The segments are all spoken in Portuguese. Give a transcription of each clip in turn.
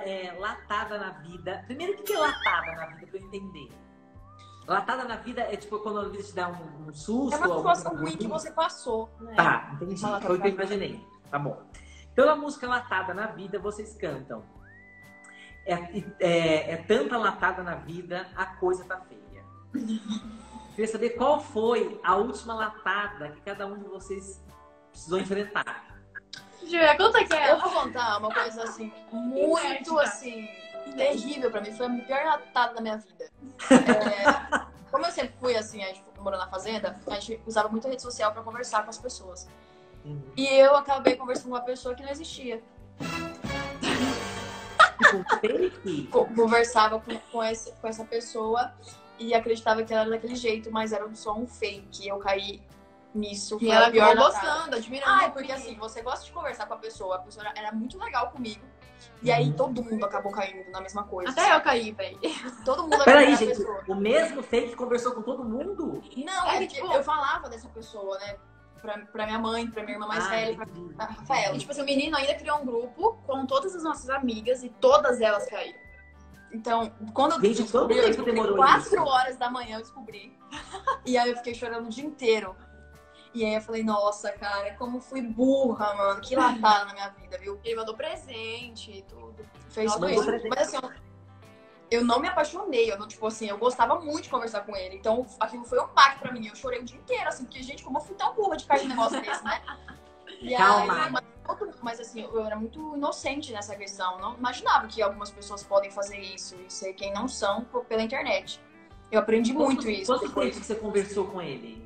latada na vida. Primeiro, o que é latada na vida, pra eu entender? Latada na vida é tipo quando a vida te dá um susto. É uma situação ruim que você passou, né? Tá, entendi. Foi o que eu imaginei. Tá bom. Então, na música Latada na Vida, vocês cantam. É tanta latada na vida, a coisa tá feia. Queria saber qual foi a última latada que cada um de vocês precisou enfrentar. Julia, conta que é. Eu vou contar uma coisa assim, muito assim, terrível pra mim. Foi a pior latada da minha vida. Como eu sempre fui assim, a gente morou na fazenda, a gente usava muita rede social pra conversar com as pessoas. E eu acabei conversando com uma pessoa que não existia. Conversava com essa pessoa e acreditava que ela era daquele jeito, mas era só um fake. Eu caí nisso. E ela ficou gostando, admirando. Porque assim, você gosta de conversar com a pessoa era muito legal comigo. E aí todo mundo acabou caindo na mesma coisa. Até eu caí, velho. Todo mundo Peraí, gente, pessoa. O mesmo fake conversou com todo mundo? Não, tipo, eu falava dessa pessoa, né? Pra minha mãe, pra minha irmã mais velha, pra Rafaela. E, tipo assim, o menino ainda criou um grupo com todas as nossas amigas e todas elas caíram. Então, quando eu descobri, 4 horas da manhã eu descobri. E aí eu fiquei chorando o dia inteiro. E aí eu falei, nossa, cara, como fui burra, mano. Que latada na minha vida, viu? Ele mandou presente e tudo. Fez tudo isso. Mas assim, eu não me apaixonei. Eu não, tipo assim, eu gostava muito de conversar com ele. Então aquilo foi um pacto pra mim. Eu chorei o dia inteiro, assim, porque, gente, como eu fui tão burra de cair num negócio desse, né? E Calma. Aí, mas assim, eu era muito inocente nessa questão. Não imaginava que algumas pessoas podem fazer isso e ser quem não são pela internet. Eu aprendi muito isso. Quanto tempo que você conversou com ele?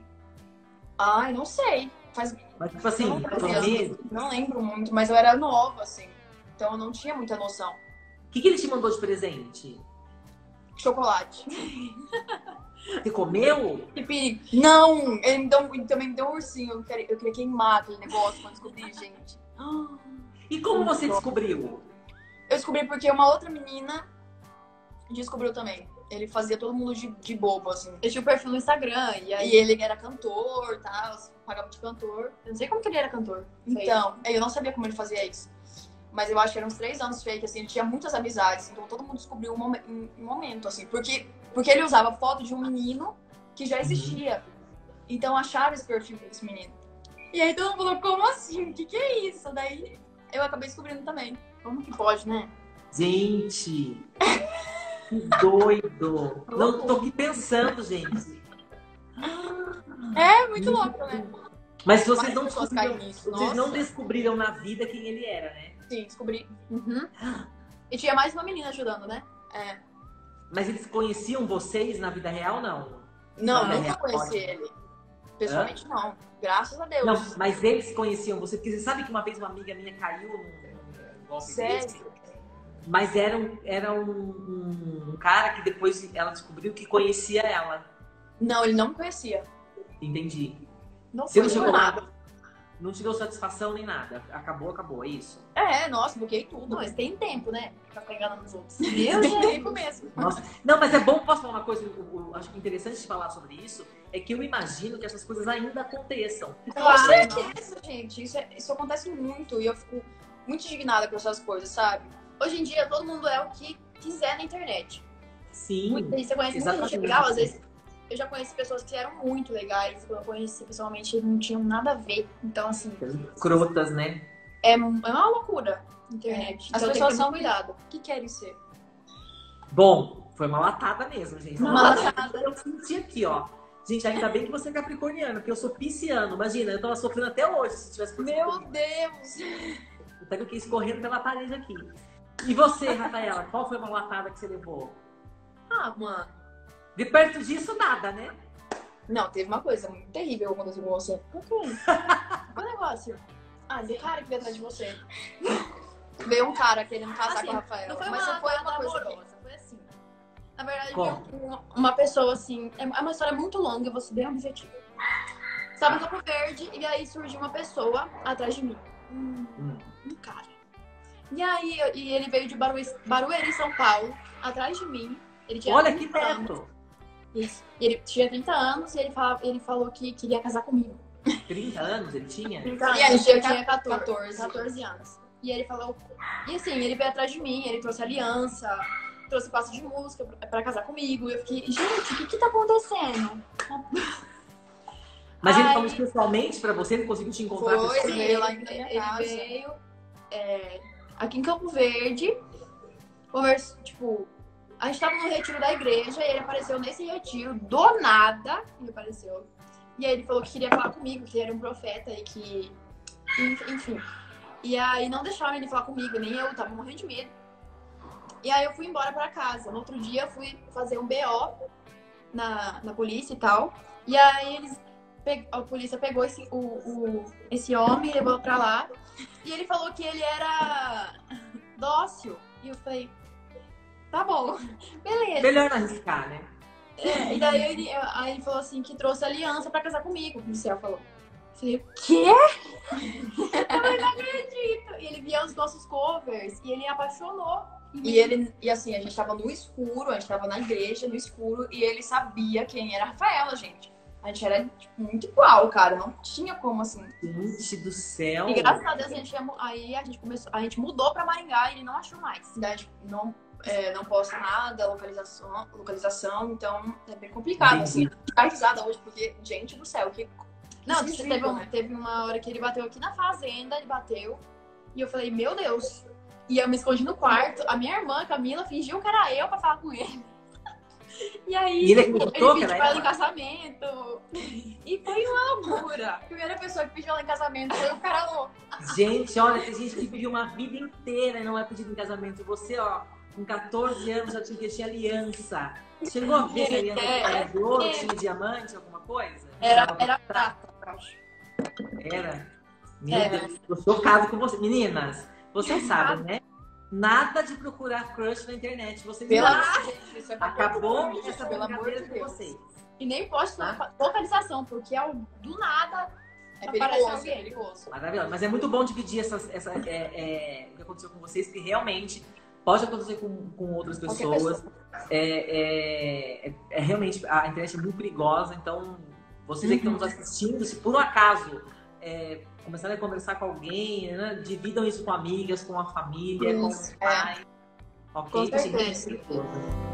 Ai, não sei. Mas, tipo assim, não lembro muito, mas eu era nova, assim. Então eu não tinha muita noção. O que ele te mandou de presente? Chocolate. Você comeu? Que perigo. Não! Ele também me deu um ursinho. Eu queria queimar aquele negócio quando descobri, gente. E como você descobriu? Eu descobri porque uma outra menina descobriu também. Ele fazia todo mundo de bobo, assim. Ele tinha um perfil no Instagram. E ele era cantor, tá? Pagava de cantor. Eu não sei como que ele era cantor. Então, eu não sabia como ele fazia isso. Mas eu acho que eram uns 3 anos fake, assim. Ele tinha muitas amizades. Então todo mundo descobriu um momento, assim. Porque ele usava foto de um menino que já existia. Então acharam esse perfil desse menino. E aí todo mundo falou, como assim? O que é isso? Daí eu acabei descobrindo também. Como que pode, né? Gente... Que doido! Não, tô aqui pensando, gente. É muito louco, né? Mas vocês não descobriram na vida quem ele era, né? Sim, descobri. E tinha mais uma menina ajudando, né? É. Mas eles conheciam vocês na vida real, não? Não, nunca conheci ele. Pessoalmente, não. Graças a Deus. Não, mas eles conheciam você. Porque você sabe que uma vez uma amiga minha caiu num golpe desse? Mas era um cara que depois ela descobriu que conhecia ela. Não, ele não me conhecia. Entendi. Não foi nada. Não te deu satisfação nem nada. Acabou, é isso? Nossa, bloqueei tudo. Mas tem tempo, né? Pra ficar enganando os outros. Tem tempo mesmo. Nossa. Não, mas é bom, posso falar uma coisa? Eu acho que interessante de falar sobre isso é que eu imagino que essas coisas ainda aconteçam. Com certeza, gente. Isso acontece muito e eu fico muito indignada com essas coisas, sabe? Hoje em dia, todo mundo é o que quiser na internet. Sim. Você conhece muita gente legal, às vezes eu já conheci pessoas que eram muito legais, quando eu conheci pessoalmente não tinham nada a ver. Então, assim... Crotas, né? É uma loucura a internet. As Então, pessoas são cuidado. O que querem ser? Bom, foi uma latada mesmo, gente. Uma latada. Eu senti aqui, ó. Gente, ainda bem que você é capricorniano, porque eu sou pisciano. Imagina, eu tava sofrendo até hoje se tivesse por Meu Deus! Até que eu quis correndo pela parede aqui. E você, Rafaela, qual foi uma latada que você levou? Mano. De perto disso, nada, né? Não, teve uma coisa muito terrível que aconteceu com você. O quê? Qual negócio? Do cara que veio atrás de você. Veio um cara querendo casar assim, com a Rafaela. Não foi mas uma foi uma coisa amorosa, foi assim. Na verdade, Como? uma pessoa assim... É uma história muito longa, eu vou ser bem objetiva. Estava em Campo Verde e aí surgiu uma pessoa atrás de mim. Um cara. E aí, ele veio de Barueri, São Paulo, atrás de mim. Ele tinha Olha que 30 anos. perto! Isso. E ele tinha 30 anos e ele falou que queria casar comigo. 30 anos ele tinha? 30 anos. E a gente eu tinha 14 anos. E ele falou... E assim, ele veio atrás de mim, ele trouxe aliança, trouxe passo de música pra casar comigo. E eu fiquei, gente, o que tá acontecendo? Mas ele falou isso pessoalmente pra você? Ele conseguiu te encontrar? Foi, Sim, ele veio lá em minha ele casa. veio aqui em Campo Verde, tipo, a gente tava no retiro da igreja e ele apareceu nesse retiro, do nada, ele apareceu. E aí ele falou que queria falar comigo, que ele era um profeta e que... Enfim. E aí não deixaram ele falar comigo, nem eu, tava morrendo de medo. E aí eu fui embora pra casa. No outro dia eu fui fazer um BO na polícia e tal. E aí a polícia pegou esse homem e levou pra lá. E ele falou que ele era dócil. E eu falei, tá bom, beleza. Melhor não arriscar, né? E daí aí ele falou assim que trouxe aliança pra casar comigo, o policial falou. Eu falei, o quê? Eu não acredito. E ele via os nossos covers e ele apaixonou. E assim, a gente tava no escuro, a gente tava na igreja, no escuro, e ele sabia quem era a Rafaela, gente. A gente era tipo, muito igual, cara. Não tinha como assim. Gente do céu. E graças a Deus a gente mudou pra Maringá e ele não achou mais. A gente não posta nada, localização, então é bem complicado, assim. Ficar risada hoje, porque, gente do céu, que. Não, né? teve uma hora que ele bateu aqui na fazenda, ele bateu. E eu falei, meu Deus. E eu me escondi no quarto. A minha irmã, Camila, fingiu que era eu pra falar com ele. E aí, ele pediu pra ela em casamento. E foi uma loucura. A primeira pessoa que pediu ela em casamento foi o cara louco. Gente, olha, tem gente que pediu uma vida inteira e não é pedido em casamento. Você, ó, com 14 anos já tinha que ter aliança. Chegou a ver se a aliança era de ouro, tinha diamante, alguma coisa? Era prata, eu acho. Era? Meu Deus, tô chocado com você. Meninas, vocês sabem, né? Nada de procurar crush na internet. Vocês acabou essa brincadeira com vocês. E nem posto localização, porque do nada é perigoso. Maravilhoso. Mas é muito bom dividir o que aconteceu com vocês, que realmente pode acontecer com outras pessoas. Realmente, a internet é muito perigosa, então vocês que estão nos assistindo, se por um acaso começarem a conversar com alguém, né, dividam isso com amigas, com a família, com os pais. Ok? Com certeza.